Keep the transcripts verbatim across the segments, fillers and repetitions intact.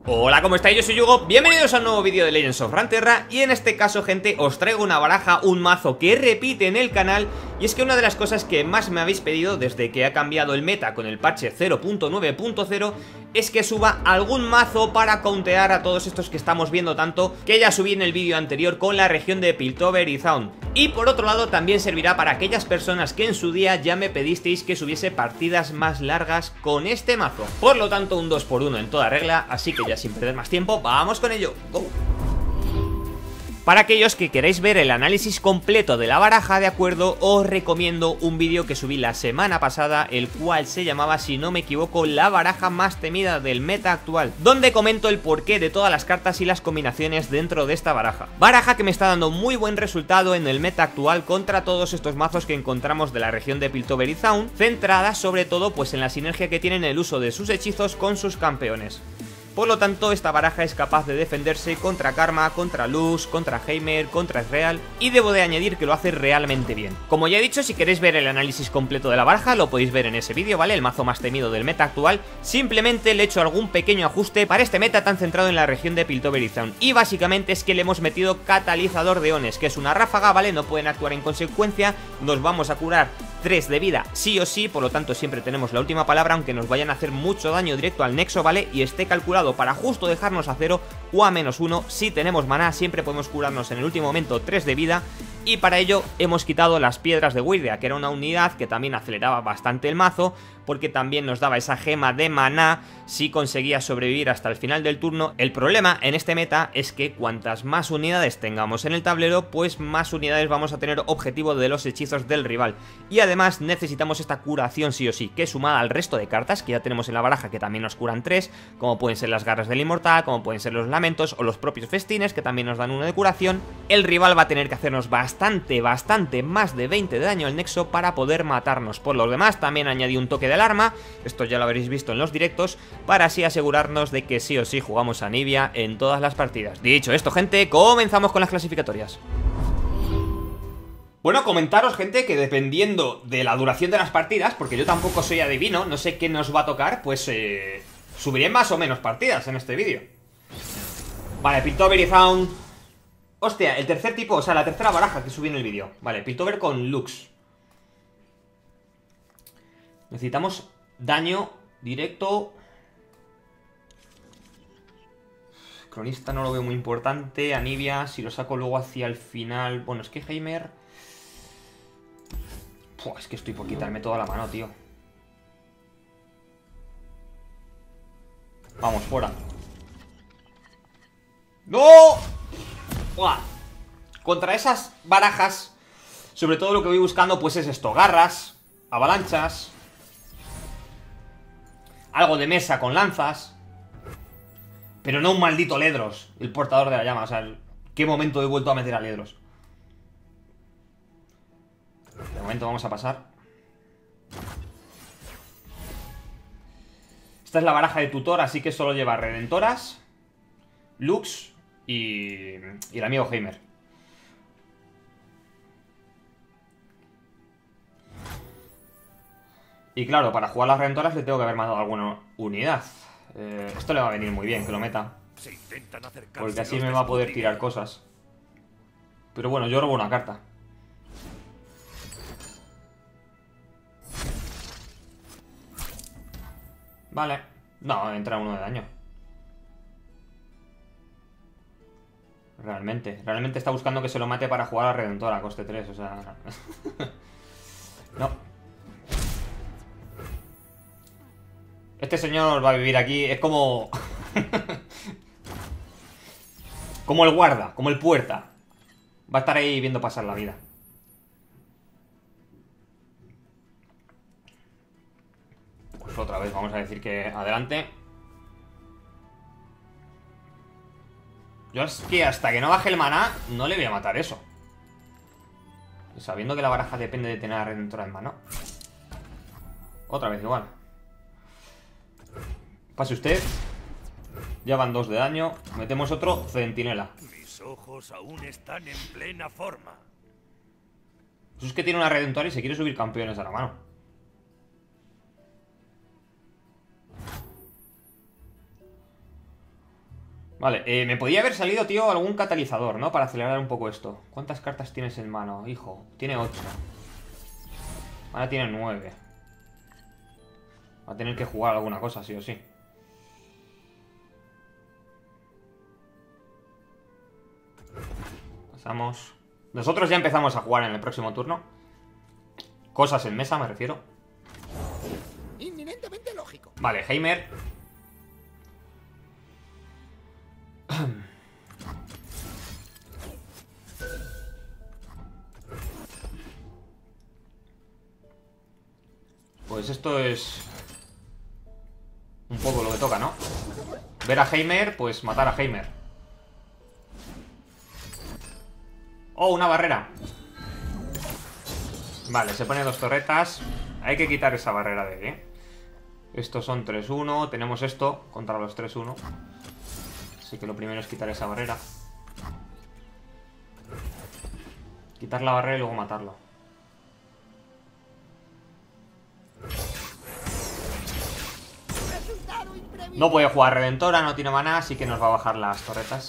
Hola, ¿cómo estáis? Yo soy Yugo, bienvenidos a un nuevo vídeo de Legends of Runeterra. Y en este caso, gente, os traigo una baraja, un mazo que repite en el canal. Y es que una de las cosas que más me habéis pedido desde que ha cambiado el meta con el parche cero punto nueve punto cero es que suba algún mazo para countear a todos estos que estamos viendo tanto, que ya subí en el vídeo anterior con la región de Piltover y Zaun. Y por otro lado también servirá para aquellas personas que en su día ya me pedisteis que subiese partidas más largas con este mazo. Por lo tanto, un dos por uno en toda regla, así que ya sin perder más tiempo, vamos con ello. ¡Go! Para aquellos que queráis ver el análisis completo de la baraja, de acuerdo, os recomiendo un vídeo que subí la semana pasada, el cual se llamaba, si no me equivoco, la baraja más temida del meta actual, donde comento el porqué de todas las cartas y las combinaciones dentro de esta baraja. Baraja que me está dando muy buen resultado en el meta actual contra todos estos mazos que encontramos de la región de Piltover y Zaun, centrada sobre todo pues en la sinergia que tienen el uso de sus hechizos con sus campeones. Por lo tanto, esta baraja es capaz de defenderse contra Karma, contra Lux, contra Heimer, contra Ezreal, y debo de añadir que lo hace realmente bien. Como ya he dicho, si queréis ver el análisis completo de la baraja, lo podéis ver en ese vídeo, ¿vale? El mazo más temido del meta actual. Simplemente le he hecho algún pequeño ajuste para este meta tan centrado en la región de Piltover y Zaun. Y básicamente es que le hemos metido catalizador de ones, que es una ráfaga, ¿vale? No pueden actuar en consecuencia, nos vamos a curar tres de vida sí o sí, por lo tanto siempre tenemos la última palabra, aunque nos vayan a hacer mucho daño directo al nexo, ¿vale? Y esté calculado para justo dejarnos a cero o a menos uno. Si tenemos maná, siempre podemos curarnos en el último momento tres de vida. Y para ello hemos quitado las piedras de Wyrdeer, que era una unidad que también aceleraba bastante el mazo, porque también nos daba esa gema de maná si conseguía sobrevivir hasta el final del turno. El problema en este meta es que cuantas más unidades tengamos en el tablero, pues más unidades vamos a tener objetivo de los hechizos del rival. Y además necesitamos esta curación sí o sí, que sumada al resto de cartas que ya tenemos en la baraja, que también nos curan tres, como pueden ser las garras del inmortal, como pueden ser los lamentos o los propios festines, que también nos dan uno de curación. El rival va a tener que hacernos bastante, bastante más de veinte de daño al nexo para poder matarnos. Por lo demás, también añadí un toque de alarma, esto ya lo habréis visto en los directos, para así asegurarnos de que sí o sí jugamos a Anivia en todas las partidas. Dicho esto, gente, comenzamos con las clasificatorias. Bueno, comentaros, gente, que dependiendo de la duración de las partidas, porque yo tampoco soy adivino, no sé qué nos va a tocar, pues eh, subiré más o menos partidas en este vídeo. Vale, Piltover y Zaun. Hostia, el tercer tipo, o sea, la tercera baraja que subí en el vídeo. Vale, Piltover con Lux. Necesitamos daño directo. Cronista no lo veo muy importante. Anivia, si lo saco luego hacia el final. Bueno, es que Heimer... Puh, es que estoy por quitarme toda la mano, tío. Vamos, fuera. ¡No! ¡Buah! Contra esas barajas, sobre todo lo que voy buscando pues es esto. Garras, avalanchas, algo de mesa con lanzas, pero no un maldito Ledros, el portador de la llama. O sea, ¿qué momento he vuelto a meter a Ledros? De momento vamos a pasar. Esta es la baraja de tutor, así que solo lleva Redentoras, Lux y, y el amigo Heimer. Y claro, para jugar las Redentoras le tengo que haber matado alguna unidad. Eh, esto le va a venir muy bien, que lo meta, porque así me va a poder tirar cosas. Pero bueno, yo robo una carta. Vale. No, entra uno de daño. Realmente, realmente está buscando que se lo mate para jugar a Redentora a coste tres, o sea... No. Este señor va a vivir aquí, es como... como el guarda, como el puerta. Va a estar ahí viendo pasar la vida. Pues otra vez vamos a decir que adelante. Yo es que hasta que no baje el maná no le voy a matar eso. Sabiendo que la baraja depende de tener a Redentora en mano. Otra vez igual. Pase usted. Ya van dos de daño. Metemos otro centinela. Mis ojos aún están en plena forma. Eso es que tiene una Redentora y se quiere subir campeones a la mano. Vale, eh, me podía haber salido, tío, algún catalizador, ¿no? Para acelerar un poco esto. ¿Cuántas cartas tienes en mano, hijo? Tiene ocho. Ahora tiene nueve. Va a tener que jugar alguna cosa, sí o sí. Pasamos. Nosotros ya empezamos a jugar en el próximo turno. Cosas en mesa, me refiero. Inminentemente lógico. Vale, Heimer. Pues esto es un poco lo que toca, ¿no? Ver a Heimer, pues matar a Heimer. Oh, una barrera. Vale, se ponen dos torretas. Hay que quitar esa barrera de ahí, ¿eh? Estos son tres uno. Tenemos esto contra los tres uno. Así que lo primero es quitar esa barrera. Quitar la barrera y luego matarlo. No puede jugar Redentora, no tiene maná, así que nos va a bajar las torretas.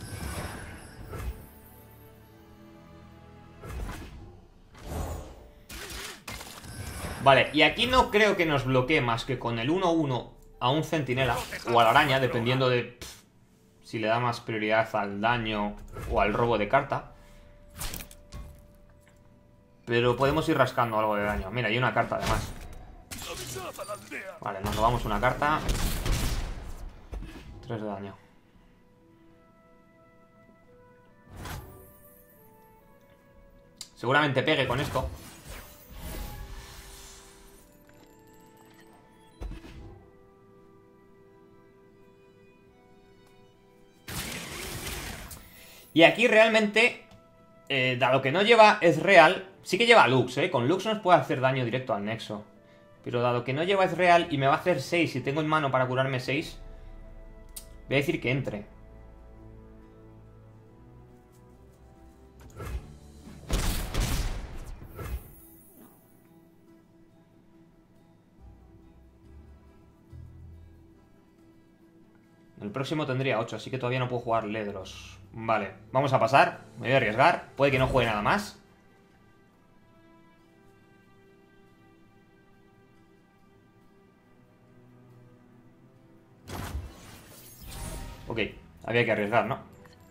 Vale, y aquí no creo que nos bloquee más que con el uno uno a un centinela o a la araña, dependiendo de pff, si le da más prioridad al daño o al robo de carta. Pero podemos ir rascando algo de daño. Mira, hay una carta además. Vale, nos robamos una carta. tres de daño. Seguramente pegue con esto. Y aquí realmente, eh, dado que no lleva Ezreal, sí que lleva Lux, ¿eh? Con Lux nos puede hacer daño directo al Nexo. Pero dado que no lleva Ezreal y me va a hacer seis y tengo en mano para curarme seis, voy a decir que entre. El próximo tendría ocho, así que todavía no puedo jugar Ledros. Vale, vamos a pasar. Me voy a arriesgar. Puede que no juegue nada más. Ok, había que arriesgar, ¿no?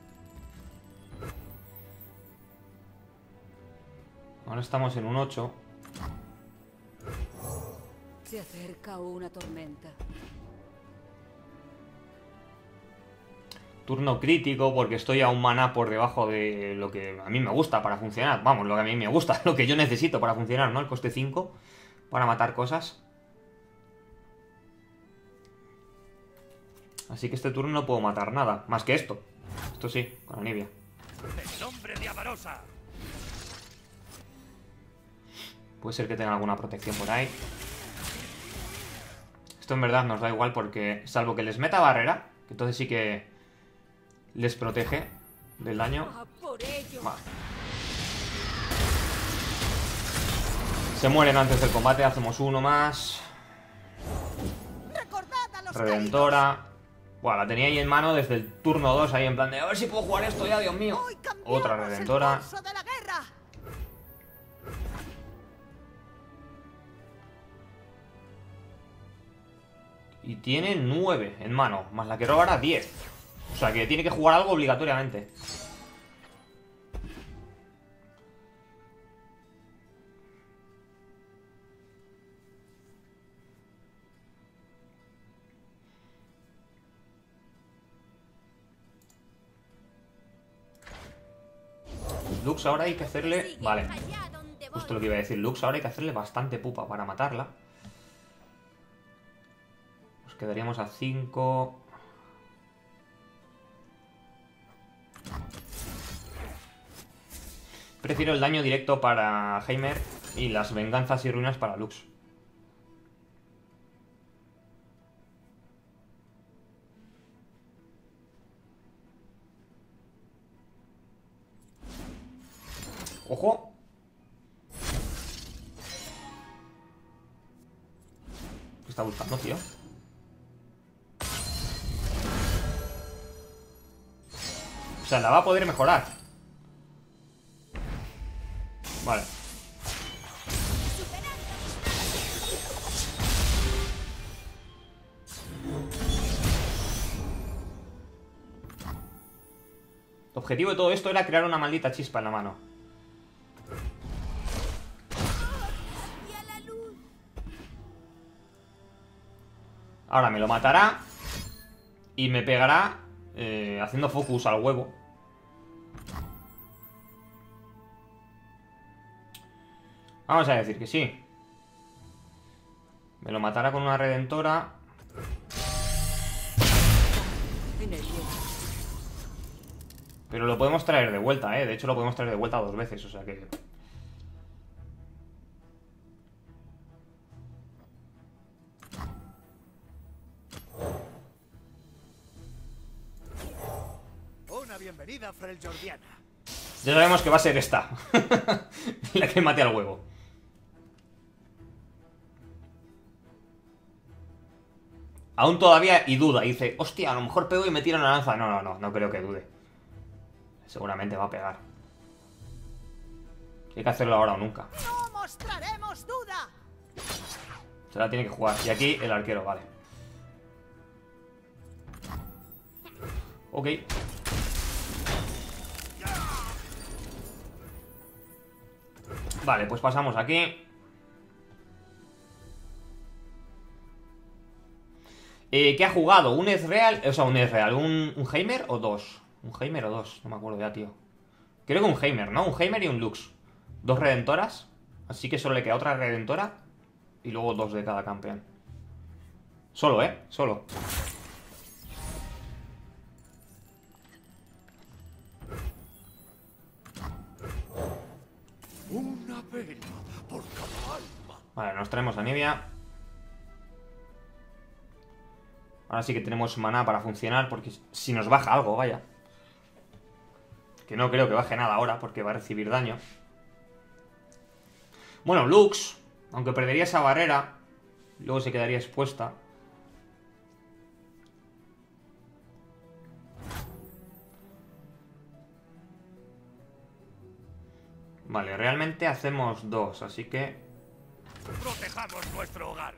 Ahora estamos en un ocho. Se acerca una tormenta. Turno crítico porque estoy a un maná por debajo de lo que a mí me gusta para funcionar. Vamos, lo que a mí me gusta, lo que yo necesito para funcionar, ¿no? El coste cinco para matar cosas. Así que este turno no puedo matar nada, más que esto. Esto sí, con Anivia. El hombre de Avarosa. Puede ser que tenga alguna protección por ahí. Esto en verdad nos da igual porque, salvo que les meta barrera, que entonces sí que les protege del daño. Vale. Se mueren antes del combate, hacemos uno más. Redentora. Buah, la tenía ahí en mano desde el turno dos, ahí en plan de a ver si puedo jugar esto ya, Dios mío. Otra Redentora. Y tiene nueve en mano, más la que robará diez. O sea que tiene que jugar algo obligatoriamente. Lux ahora hay que hacerle... Vale, justo lo que iba a decir. Lux ahora hay que hacerle bastante pupa para matarla. Nos quedaríamos a cinco... Prefiero el daño directo para Heimer y las venganzas y ruinas para Lux. ¡Ojo! ¿Qué está buscando, tío? sea, la va a poder mejorar. Vale. El objetivo de todo esto era crear una maldita chispa en la mano. Ahora me lo matará y me pegará eh, haciendo focus al huevo. Vamos a decir que sí. Me lo matará con una redentora. Pero lo podemos traer de vuelta, eh. De hecho lo podemos traer de vuelta dos veces, o sea que... Una bienvenida, Freljordiana. Ya sabemos que va a ser esta. La que mate al huevo. Aún todavía y duda. Y dice, hostia, a lo mejor pego y me tiro una lanza. No, no, no, no creo que dude. Seguramente va a pegar. Hay que hacerlo ahora o nunca. ¡No mostraremos duda! Se la tiene que jugar. Y aquí el arquero, vale. Ok. Vale, pues pasamos aquí. Eh, ¿Qué ha jugado? ¿Un Ezreal? O sea, un Ezreal, ¿un, un Heimer o dos? ¿Un Heimer o dos? No me acuerdo ya, tío. Creo que un Heimer, ¿no? Un Heimer y un Lux. Dos redentoras. Así que solo le queda otra redentora. Y luego dos de cada campeón. Solo, ¿eh? Solo. Una pena por cada alma. Vale, nos traemos a Nibia. Ahora sí que tenemos maná para funcionar. Porque si nos baja algo, vaya. Que no creo que baje nada ahora, porque va a recibir daño. Bueno, Lux, aunque perdería esa barrera, luego se quedaría expuesta. Vale, realmente hacemos dos, así que... Protejamos nuestro hogar.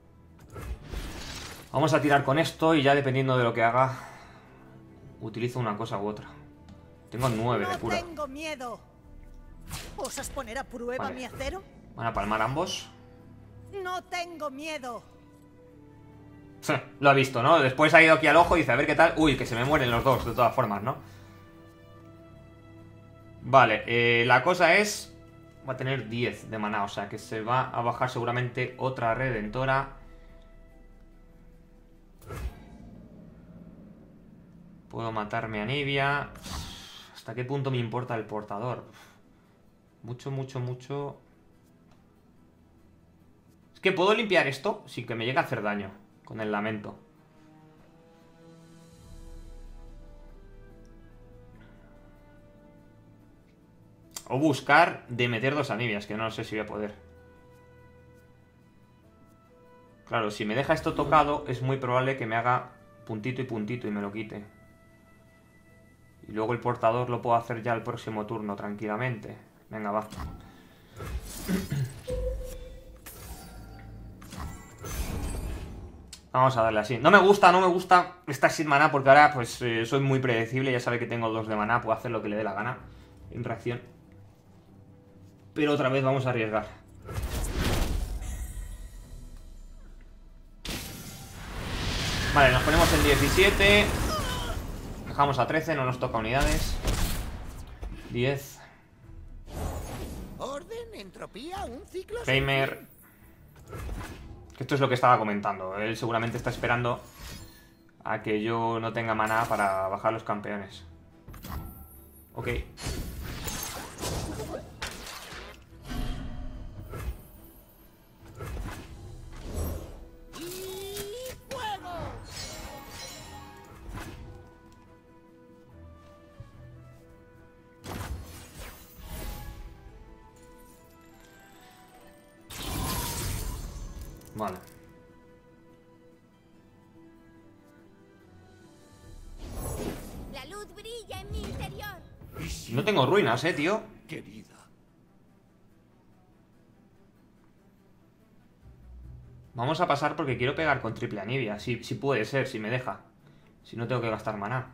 Vamos a tirar con esto y ya dependiendo de lo que haga, utilizo una cosa u otra. Tengo nueve de pura. No tengo miedo. ¿Osas poner a prueba Vale. mi acero? Van a palmar ambos. No tengo miedo. Lo ha visto, ¿no? Después ha ido aquí al ojo y dice, a ver qué tal. Uy, que se me mueren los dos, de todas formas, ¿no? Vale, eh, la cosa es... Va a tener diez de maná, o sea que se va a bajar seguramente otra redentora. Puedo matarme a Nibia. ¿Hasta qué punto me importa el portador? Mucho, mucho, mucho... Es que puedo limpiar esto sin que me llegue a hacer daño con el lamento. O buscar de meter dos anibias, que no sé si voy a poder. Claro, si me deja esto tocado, es muy probable que me haga puntito y puntito y me lo quite. Y luego el portador lo puedo hacer ya el próximo turno, tranquilamente. Venga, va. Vamos a darle así. No me gusta, no me gusta estar sin maná, porque ahora pues eh, soy muy predecible. Ya sabe que tengo dos de maná, puedo hacer lo que le dé la gana en reacción. Pero otra vez vamos a arriesgar. Vale, nos ponemos en diecisiete. Dejamos a trece, no nos toca unidades. diez. Orden, entropía, un ciclo. Heimer. Esto es lo que estaba comentando. Él seguramente está esperando a que yo no tenga maná para bajar los campeones. Ok. Vale. La luz brilla en mi interior. interior. No tengo ruinas, eh, tío. Querida. Vamos a pasar porque quiero pegar con triple anivia. Si, si puede ser, si me deja. Si no tengo que gastar maná.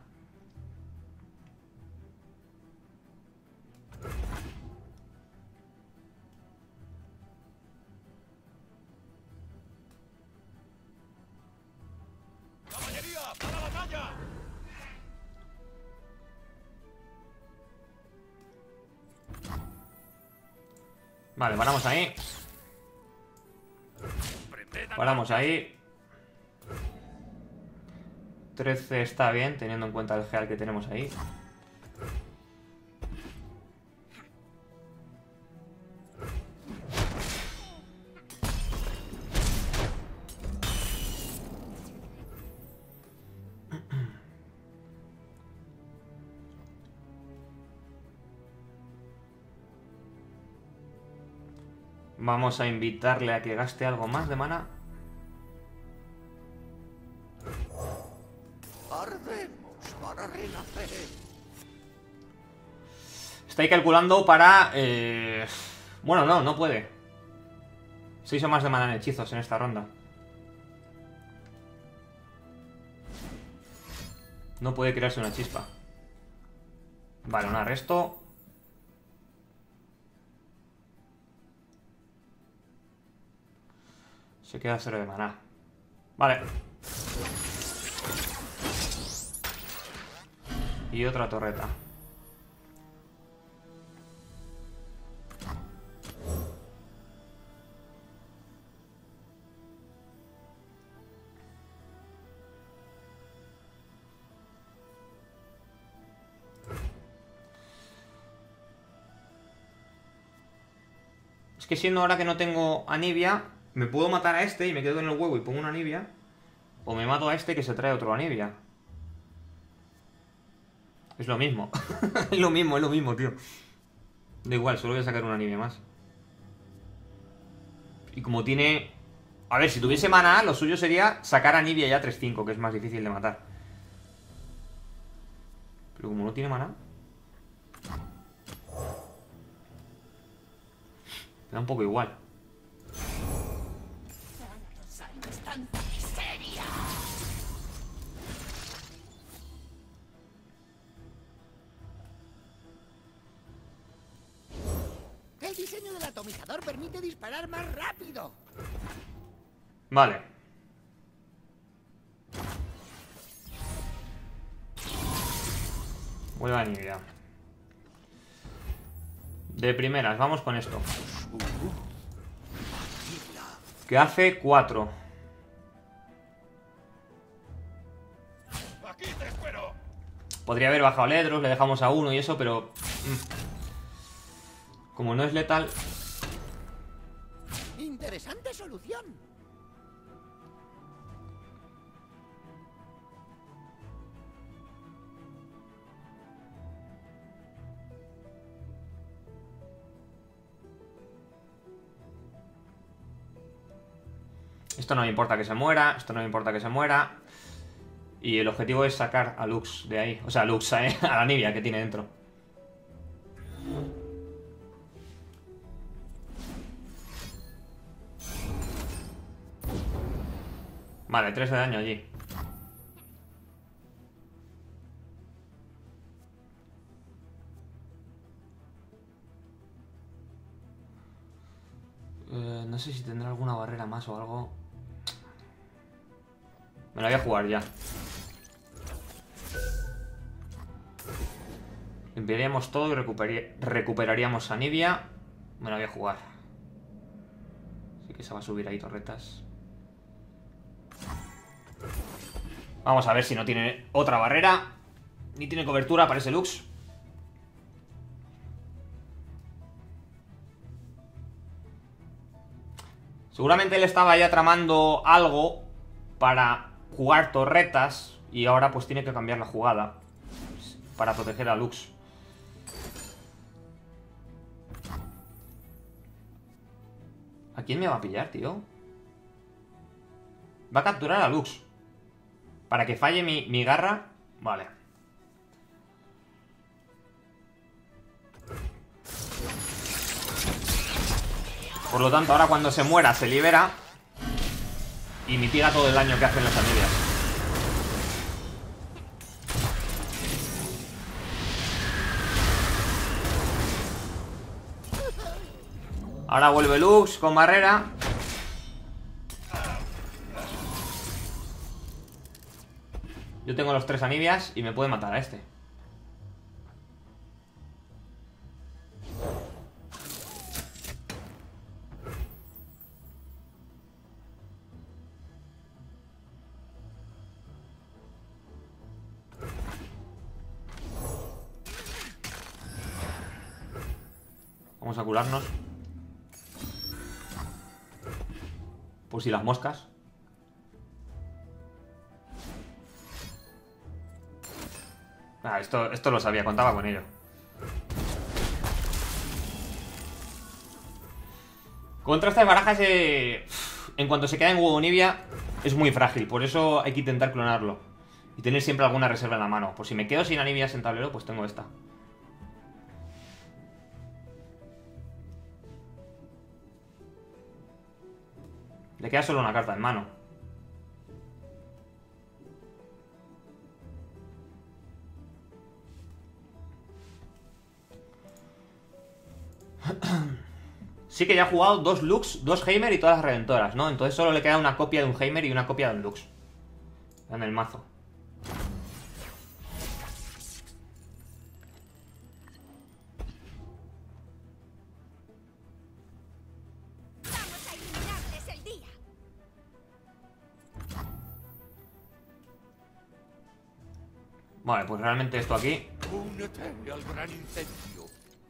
¡Caballería, para la batalla! Vale, paramos ahí. Prended a Paramos ahí. trece está bien, teniendo en cuenta el geal que tenemos ahí. Vamos a invitarle a que gaste algo más de mana. Ardemos para renacer. Está ahí calculando para... Eh... Bueno, no, no puede. seis o más de mana en hechizos en esta ronda. No puede crearse una chispa. Vale, un arresto. Se queda cero de maná. Vale. Y otra torreta. Es que siendo ahora que no tengo anivia, me puedo matar a este y me quedo en el huevo y pongo una anivia. O me mato a este que se trae otro anivia. Es lo mismo. Es lo mismo, es lo mismo, tío. Da igual, solo voy a sacar una anivia más. Y como tiene... A ver, si tuviese mana, lo suyo sería sacar anivia ya tres cinco, que es más difícil de matar. Pero como no tiene mana... Me da un poco igual. El diseño del atomizador permite disparar más rápido. Vale. Vuelve a anivia. De primeras, vamos con esto. Que hace cuatro. Aquí te espero. Podría haber bajado Ledros, le dejamos a uno y eso, pero... mm. Como no es letal... Interesante solución. Esto no me importa que se muera, esto no me importa que se muera. Y el objetivo es sacar a Lux de ahí. O sea, a Lux, ¿eh? A la Nibia que tiene dentro. Vale, tres de daño allí. Eh, no sé si tendrá alguna barrera más o algo. Me la voy a jugar ya. Enviaríamos todo y recuperaría- recuperaríamos a Nibia. Me la voy a jugar. Así que se va a subir ahí torretas. Vamos a ver si no tiene otra barrera. Ni tiene cobertura para ese Lux. Seguramente él estaba ya tramando algo para jugar torretas. Y ahora pues tiene que cambiar la jugada para proteger a Lux. ¿A quién me va a pillar, tío? Va a capturar a Lux. Para que falle mi, mi garra. Vale. Por lo tanto, ahora cuando se muera se libera y mitiga todo el daño que hacen las anillas. Ahora vuelve Lux con barrera. Yo tengo los tres anibias y me puede matar a este. Vamos a curarnos. Por si las moscas. Ah, esto, esto lo sabía, contaba con ello. Contra estas barajas, eh, en cuanto se queda en huevo Nibia, es muy frágil. Por eso hay que intentar clonarlo. Y tener siempre alguna reserva en la mano. Por si me quedo sin anibias en tablero, pues tengo esta. Le queda solo una carta en mano. Sí que ya ha jugado dos Lux, dos Heimer y todas las Redentoras, ¿no? Entonces solo le queda una copia de un Heimer y una copia de un Lux en el mazo. Vale, pues realmente esto aquí. Únete al gran incendio.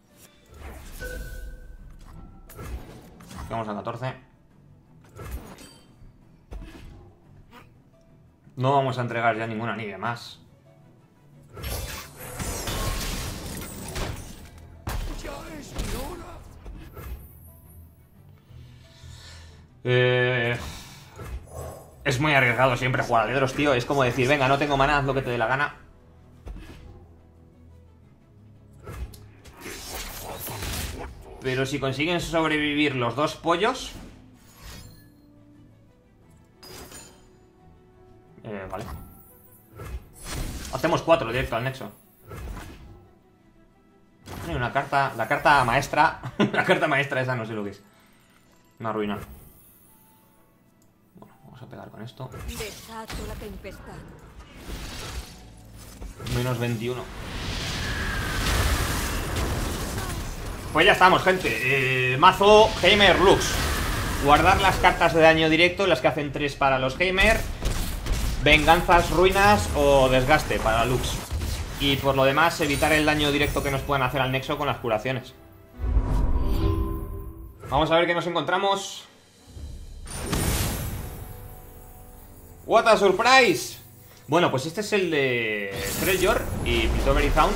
Vamos a catorce. No vamos a entregar ya ninguna anivia más. Ya es mi hora. Eh... Es muy arriesgado siempre jugar a Ledros, tío. Es como decir, venga, no tengo maná, haz lo que te dé la gana. Pero si consiguen sobrevivir los dos pollos... Eh, vale. Hacemos cuatro directo al nexo. Hay una carta... La carta maestra... La carta maestra esa no sé lo que es. Una ruina. Bueno, vamos a pegar con esto. Desato la tempestad. Menos veintiuno. Pues ya estamos, gente. eh, Mazo Heimer Lux. Guardar las cartas de daño directo, las que hacen tres para los Heimer. Venganzas, ruinas o desgaste para Lux. Y por lo demás, evitar el daño directo que nos puedan hacer al nexo con las curaciones. Vamos a ver qué nos encontramos. What a surprise. Bueno, pues este es el de Treasure y Piltover Sound.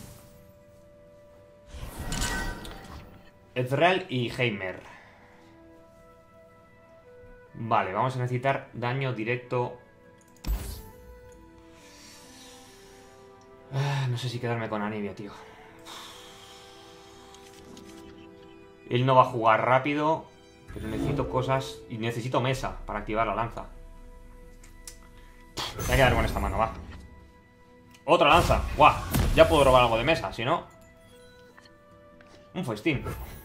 Ezreal y Heimer. Vale, vamos a necesitar daño directo. Ah, no sé si quedarme con Anivia, tío. Él no va a jugar rápido, pero necesito cosas y necesito mesa para activar la lanza. Voy a quedar con esta mano, va. Otra lanza, guau. Ya puedo robar algo de mesa, si no. Un festín.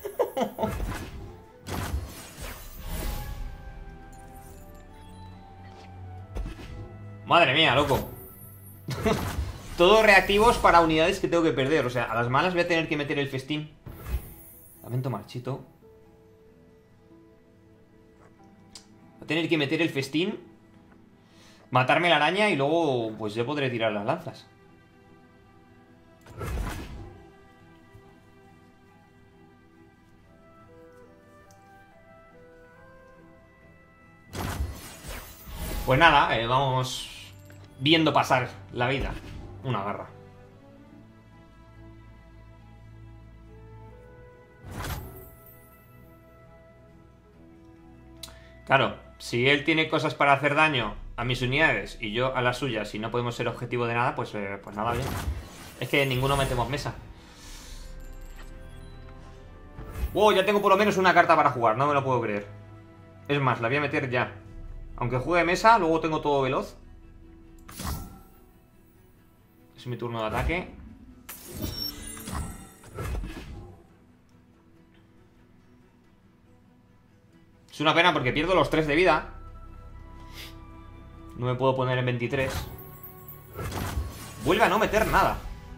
Madre mía, loco. Todos reactivos para unidades que tengo que perder. O sea, a las malas voy a tener que meter el festín. Lamento marchito. Voy a tener que meter el festín, matarme la araña y luego pues ya podré tirar las lanzas. Pues nada, eh, vamos viendo pasar la vida. Una garra. Claro, si él tiene cosas para hacer daño a mis unidades y yo a las suyas y no podemos ser objetivo de nada, pues, eh, pues nada, bien. Es que ninguno metemos mesa. Wow, ya tengo por lo menos una carta para jugar, no me lo puedo creer. Es más, la voy a meter ya. Aunque juegue mesa, luego tengo todo veloz. Es mi turno de ataque. Es una pena porque pierdo los tres de vida. No me puedo poner en veintitrés. Vuelve a no meter nada.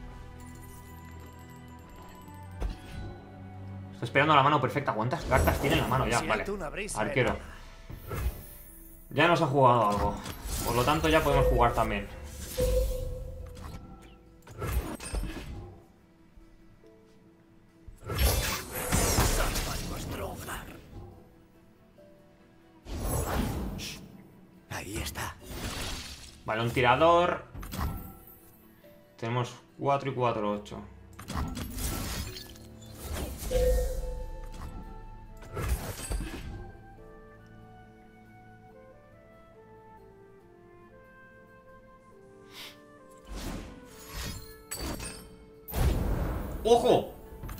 Estoy esperando la mano perfecta. ¿Cuántas cartas tiene en la mano ya? Vale. Arquero. Ya nos ha jugado algo. Por lo tanto ya podemos jugar también. Ahí está. Vale, un tirador. Tenemos cuatro y cuatro, ocho. ¡Ojo!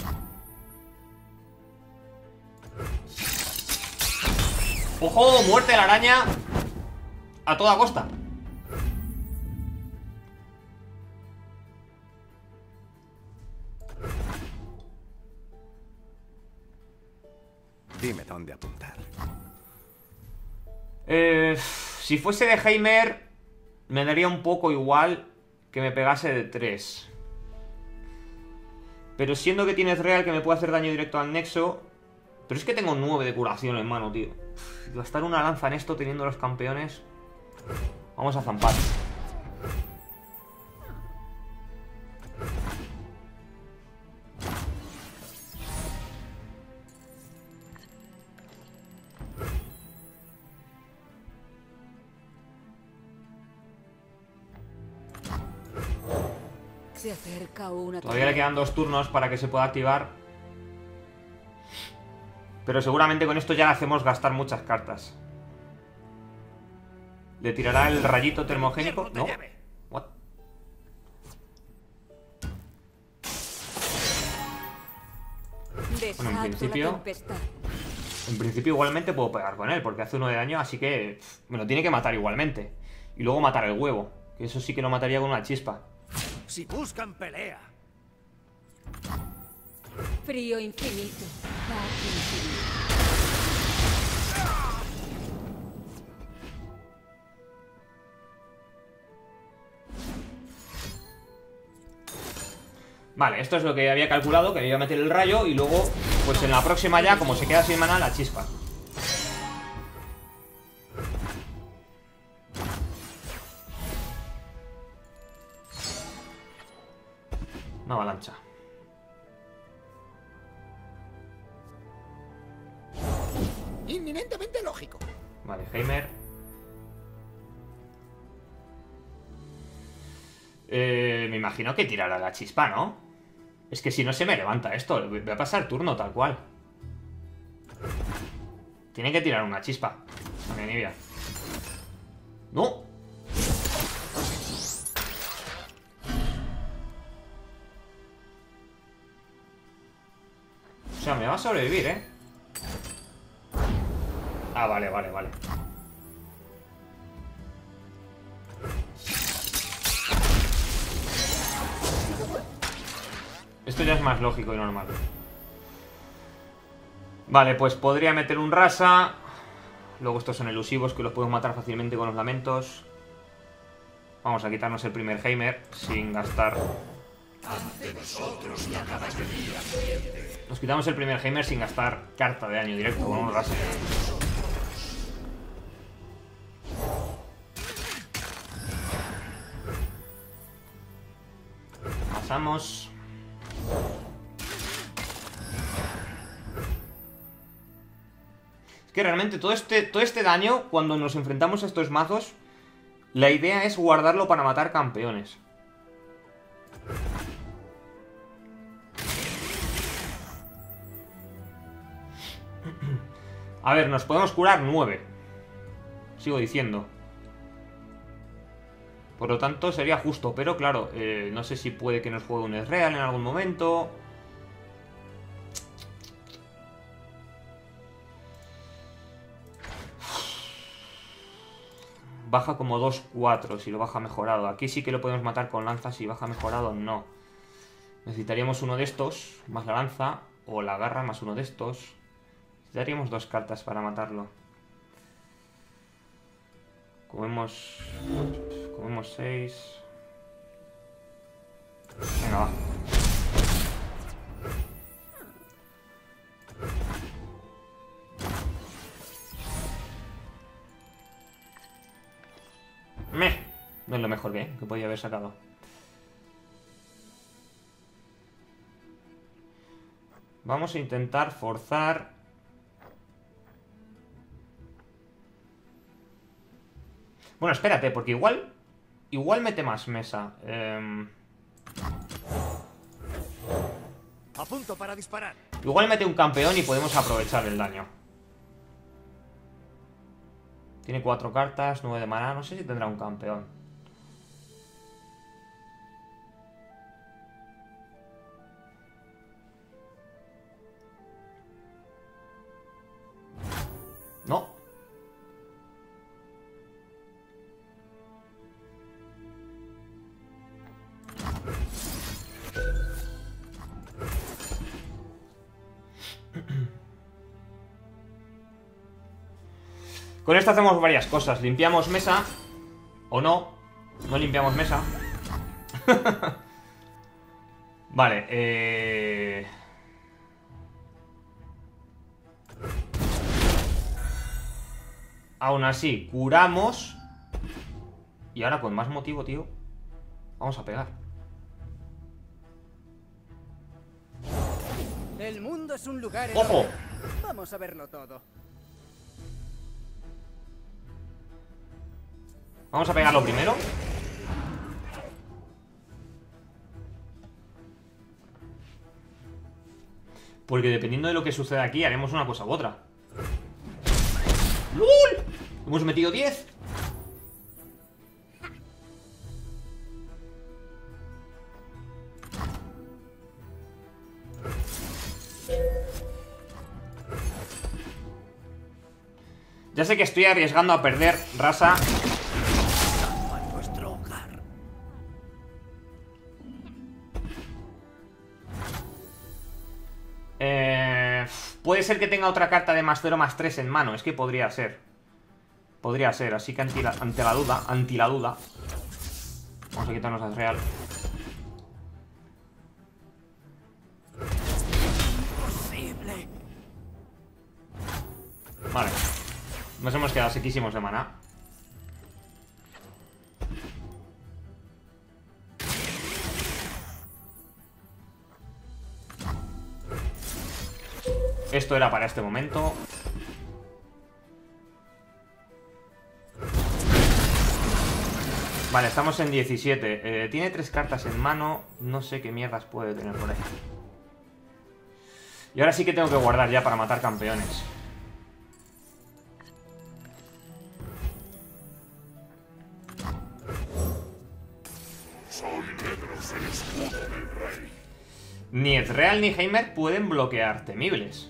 ¡Ojo! ¡Muerte de la araña! A toda costa. Dime dónde apuntar. Eh, si fuese de Heimer, me daría un poco igual que me pegase de tres. Pero siendo que tienes real que me puede hacer daño directo al nexo. Pero es que tengo nueve de curación en mano, tío. Uf, gastar una lanza en esto teniendo los campeones. Vamos a zampar. Se acerca una Todavía le quedan dos turnos para que se pueda activar. Pero seguramente con esto ya le hacemos gastar muchas cartas. ¿Le tirará el rayito termogénico? ¿No? What? Bueno, en principio... En principio igualmente puedo pegar con él, porque hace uno de daño, así que... Pff, me lo tiene que matar igualmente. Y luego matar el huevo. Que eso sí que lo mataría con una chispa. Si buscan pelea. Frío infinito. Paz infinita. Vale, esto es lo que había calculado, que me iba a meter el rayo y luego, pues en la próxima ya, como se queda sin mana, la chispa. Una avalancha. Inminentemente lógico. Vale, Heimer. Eh, me imagino que tirará la chispa, ¿no? Es que si no se me levanta esto. Voy a pasar turno tal cual. Tiene que tirar una chispa. Anivia. ¡No! O sea, me va a sobrevivir, ¿eh? Ah, vale, vale, vale. Esto ya es más lógico y normal. Vale, pues podría meter un rasa. Luego estos son elusivos que los podemos matar fácilmente con los lamentos. Vamos a quitarnos el primer Heimer sin gastar. Nos quitamos el primer Heimer sin gastar carta de daño directo con un rasa. Pasamos. Es que realmente todo este, todo este daño, cuando nos enfrentamos a estos mazos, la idea es guardarlo para matar campeones. A ver, nos podemos curar nueve. Sigo diciendo. Por lo tanto sería justo, pero claro, eh, no sé si puede que nos juegue un Ezreal en algún momento. baja como dos cuatro si lo baja mejorado. Aquí sí que lo podemos matar con lanza, si baja mejorado no. Necesitaríamos uno de estos, más la lanza, o la garra más uno de estos. Necesitaríamos dos cartas para matarlo. Comemos... Comemos seis... Venga, va. Meh. No es lo mejor que, que podía haber sacado. Vamos a intentar forzar... Bueno, espérate, porque igual... Igual mete más mesa. Eh... A punto para disparar. Igual mete un campeón y podemos aprovechar el daño. Tiene cuatro cartas, nueve de maná. No sé si tendrá un campeón. No. Con esto hacemos varias cosas. Limpiamos mesa. O no. No limpiamos mesa. Vale, eh... aún así, curamos. Y ahora con más motivo, tío, vamos a pegar. El mundo es un lugar... ¡Ojo! Vamos a verlo todo. Vamos a pegarlo primero. Porque dependiendo de lo que suceda aquí, haremos una cosa u otra. ¡Lul! Hemos metido diez. Ya sé que estoy arriesgando a perder, raza. A nuestro hogar. Eh, puede ser que tenga otra carta de más cero más tres en mano. Es que podría ser. Podría ser, así que ante la, ante la duda, ante la duda. Vamos a quitarnos al real. Imposible. Vale. Nos hemos quedado sequísimos de maná. Esto era para este momento. Vale, estamos en diecisiete. eh, Tiene tres cartas en mano. No sé qué mierdas puede tener por ahí. Y ahora sí que tengo que guardar ya para matar campeones. Ni Ezreal ni Heimer pueden bloquear temibles.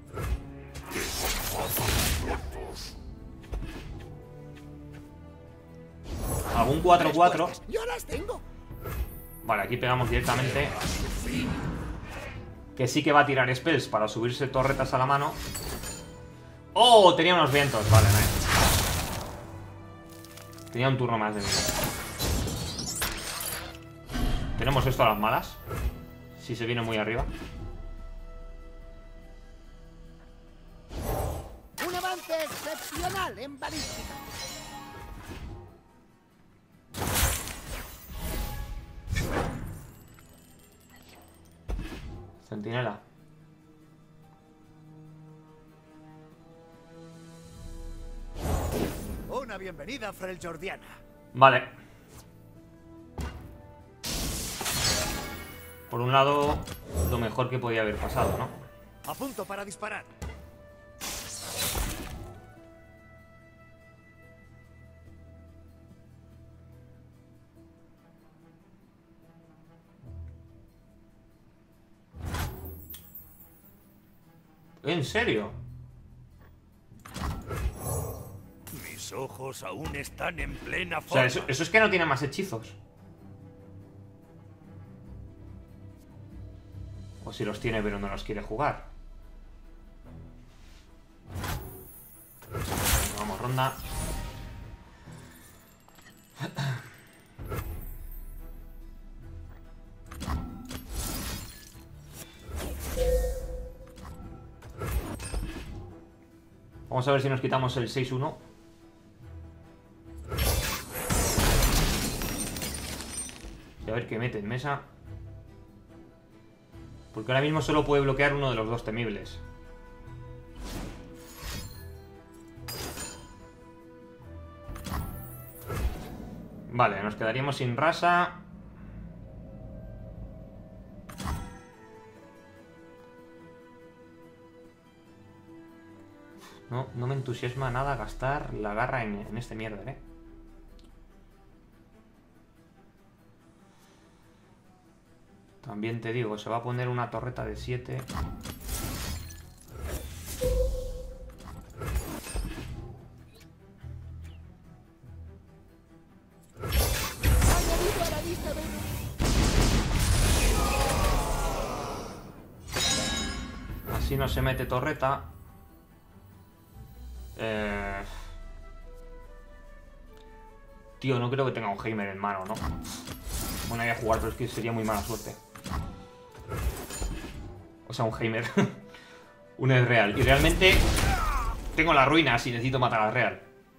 Algún cuatro cuatro. Yo las tengo. Vale, aquí pegamos directamente. Que sí que va a tirar spells para subirse torretas a la mano. ¡Oh! Tenía unos vientos. Vale, nice. Tenía un turno más de vida. Tenemos esto a las malas. Si se viene muy arriba. Un avance excepcional en balística. Centinela. Una bienvenida, Frel Jordiana. Vale. Por un lado, lo mejor que podía haber pasado, ¿no? A punto para disparar. ¿En serio? Mis Mis ojos aún están en plena O forma. sea, eso, eso es que no tiene más hechizos. O si los tiene pero no los quiere jugar. Vamos, ronda. Vamos a ver si nos quitamos el seis uno. Y a ver qué mete en mesa. Porque ahora mismo solo puede bloquear uno de los dos temibles. Vale, nos quedaríamos sin rasa. No, no me entusiasma nada gastar la garra en, en este mierda, ¿eh? También te digo, se va a poner una torreta de siete. Así no se mete torreta. Eh... Tío, no creo que tenga un Heimer en mano, ¿no? Bueno, voy a jugar, pero es que sería muy mala suerte. O sea, un Heimer. Un Ezreal. Y realmente tengo la ruina si necesito matar al Real.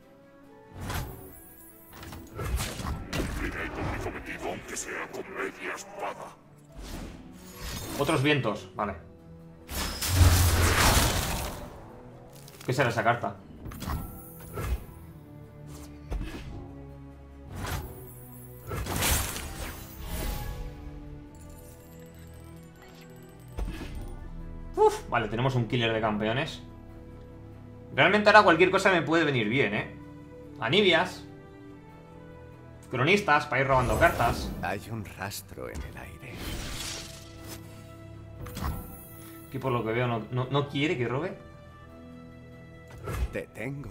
Otros vientos, vale. ¿Qué será esa carta? Uf, vale, tenemos un killer de campeones. Realmente ahora cualquier cosa me puede venir bien, ¿eh? Anibias. Cronistas para ir robando cartas. Hay un rastro en el aire. Que por lo que veo no, no, no quiere que robe. Te tengo.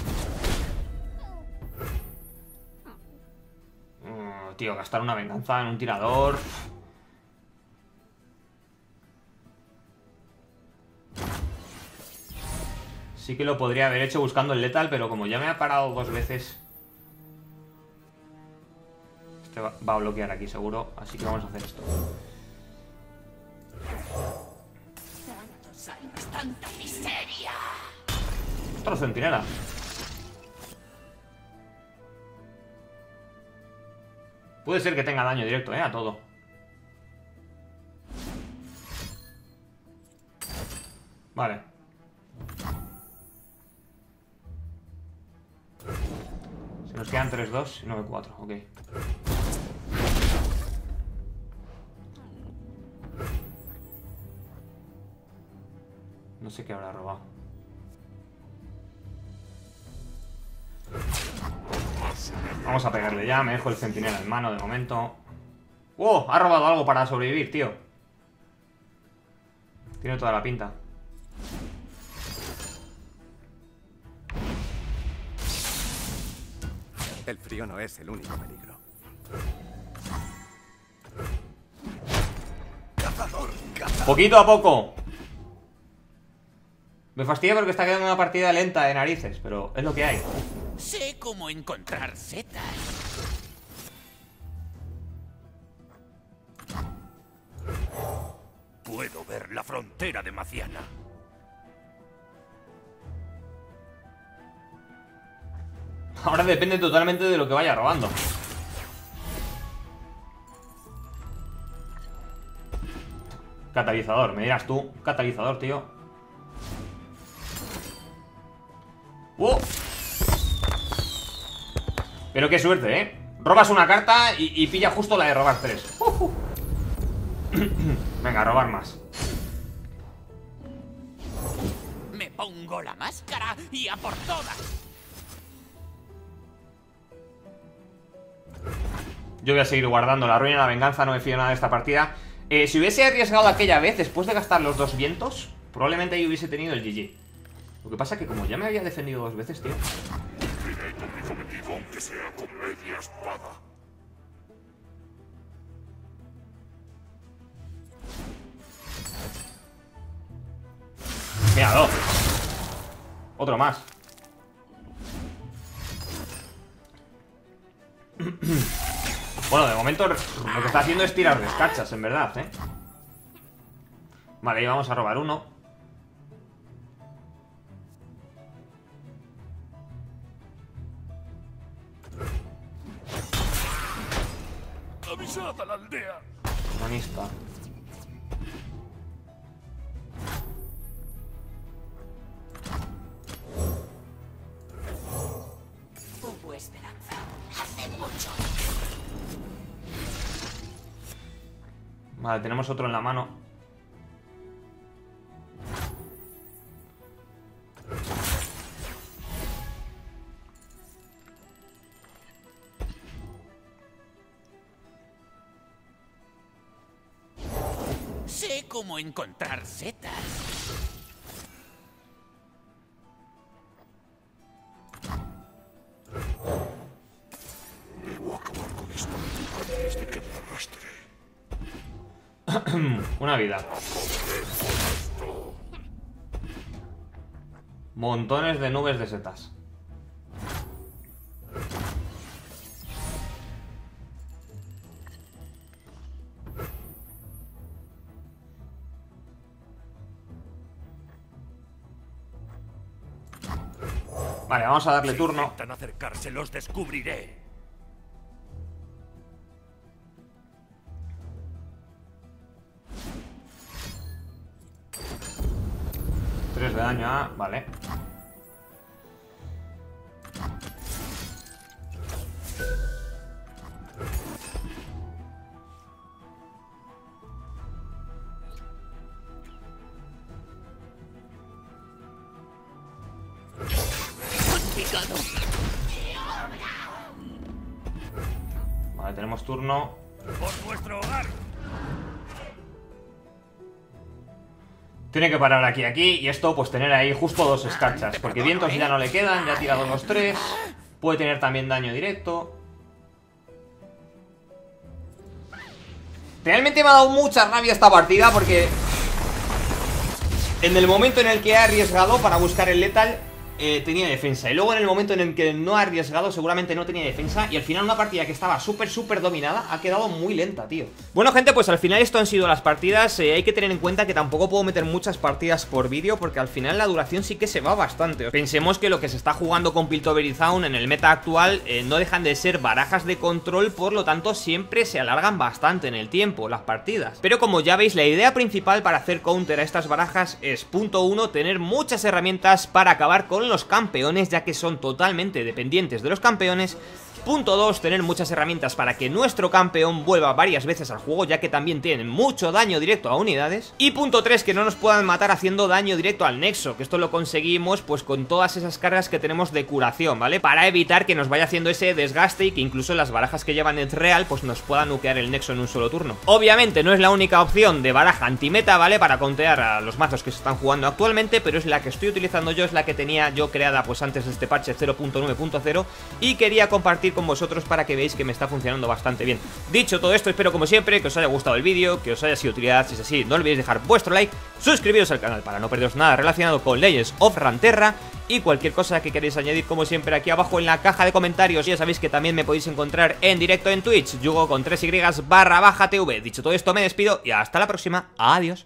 Uh, tío, gastar una venganza en un tirador. Sí que lo podría haber hecho buscando el letal, pero como ya me ha parado dos veces. Este va, va a bloquear aquí seguro, así que vamos a hacer esto. Tantos años, tanta miseria. Otro centinela. Puede ser que tenga daño directo, eh, a todo. Vale. Se nos quedan tres dos y nueve cuatro, ok. No sé qué habrá robado. Vamos a pegarle ya, me dejo el centinela en mano de momento. ¡Wow! Ha robado algo para sobrevivir, tío. Tiene toda la pinta. El frío no es el único peligro. Poquito a poco. Me fastidia porque está quedando una partida lenta de narices, pero es lo que hay. Sé cómo encontrar setas. Puedo ver la frontera de Maciana. Ahora depende totalmente de lo que vaya robando. Catalizador, me dirás tú. Catalizador, tío. ¡Wow! Pero qué suerte, ¿eh? Robas una carta y, y pilla justo la de robar tres. Uh -huh. Venga, a robar más. Me pongo la máscara y a por todas. Yo voy a seguir guardando la ruina, la venganza, no me fío nada de esta partida. eh, Si hubiese arriesgado aquella vez, después de gastar los dos vientos, probablemente ahí hubiese tenido el G G. Lo que pasa es que como ya me había defendido dos veces, tío. sea con media espada. Míralo. Otro más. Bueno, de momento lo que está haciendo es tirar descachas, en verdad, ¿eh? Vale, ahí vamos a robar uno. Avisad a la aldea. Cronista. Hubo esperanza. Hace mucho. Vale, tenemos otro en la mano. Sé cómo encontrar setas. Debo acabar con esta maldita antes de que me arrastre. Una vida. Montones de nubes de setas. Vale, vamos a darle Si turno. intentan acercarse, los descubriré. tres de daño, ah, vale. Vale, tenemos turno. Por nuestro hogar. Tiene que parar aquí, aquí, y esto pues tener ahí justo dos escarchas, porque vientos ya no le quedan, ya ha tirado los tres. Puede tener también daño directo. Realmente me ha dado mucha rabia esta partida porque en el momento en el que he arriesgado para buscar el letal eh, tenía defensa, y luego en el momento en el que no ha arriesgado seguramente no tenía defensa, y al final una partida que estaba súper súper dominada ha quedado muy lenta, tío. Bueno, gente, pues al final esto han sido las partidas. eh, Hay que tener en cuenta que tampoco puedo meter muchas partidas por vídeo porque al final la duración sí que se va bastante. Pensemos que lo que se está jugando con Piltover y Zaun en el meta actual eh, no dejan de ser barajas de control, por lo tanto siempre se alargan bastante en el tiempo las partidas. Pero como ya veis, la idea principal para hacer counter a estas barajas es, punto uno, tener muchas herramientas para acabar con los campeones, ya que son totalmente dependientes de los campeones. Punto dos, tener muchas herramientas para que nuestro campeón vuelva varias veces al juego, ya que también tienen mucho daño directo a unidades. Y punto tres, que no nos puedan matar haciendo daño directo al nexo, que esto lo conseguimos pues con todas esas cargas que tenemos de curación, ¿vale? Para evitar que nos vaya haciendo ese desgaste y que incluso las barajas que llevan Edge Real pues nos puedan nukear el nexo en un solo turno. Obviamente no es la única opción de baraja antimeta, ¿vale? Para contear a los mazos que se están jugando actualmente, pero es la que estoy utilizando yo, es la que tenía yo creada pues antes de este parche cero punto nueve punto cero, y quería compartir con vosotros para que veáis que me está funcionando bastante bien. Dicho todo esto, espero como siempre que os haya gustado el vídeo, que os haya sido de utilidad. Si es así, no olvidéis dejar vuestro like, suscribiros al canal para no perderos nada relacionado con Legends of Runeterra, y cualquier cosa que queréis añadir, como siempre, aquí abajo en la caja de comentarios. Ya sabéis que también me podéis encontrar en directo en Twitch, Yugo con tres y barra baja tv. Dicho todo esto, me despido y hasta la próxima. Adiós.